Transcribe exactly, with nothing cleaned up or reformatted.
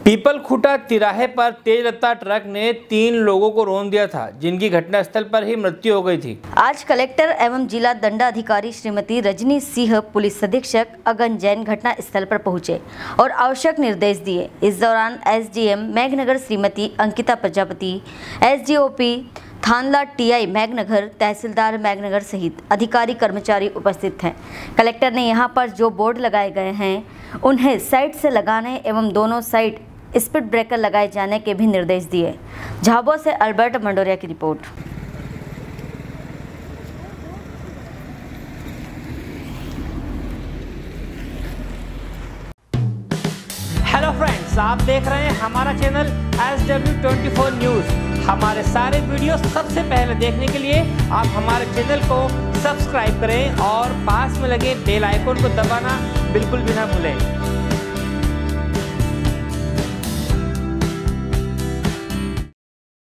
People खूटा तिराहे पर तेज रफ्तार ट्रक ने तीन लोगों को रौंद दिया था, जिनकी घटनास्थल पर ही मृत्यु हो गई थी। आज कलेक्टर एवं जिला दंडाधिकारी श्रीमती रजनी सिंह, पुलिस अधीक्षक अगन जैन घटना स्थल पर पहुंचे और आवश्यक निर्देश दिए। इस दौरान SDM Meghnagar Shrimati Ankita Prajapati, SDOP Thandla TI Meghnagar, तहसीलदार मेघनगर सहित अधिकारी कर्मचारी उपस्थित हैं। कलेक्टर ने यहां पर जो बोर्ड लगाए गए हैं उन्हें साइड से लगाने एवं दोनों साइड स्पीड ब्रेकर लगाए जाने के भी निर्देश दिए। झाबुआ से अल्बर्ट मंडोरिया की रिपोर्ट। हेलो फ्रेंड्स, आप देख रहे हैं हमारा channel S W twenty four news. हमारे सारे वीडियो सबसे पहले देखने के लिए आप हमारे चैनल को सब्सक्राइब करें और पास में लगे बेल आइकन को दबाना बिल्कुल भी ना भूलें।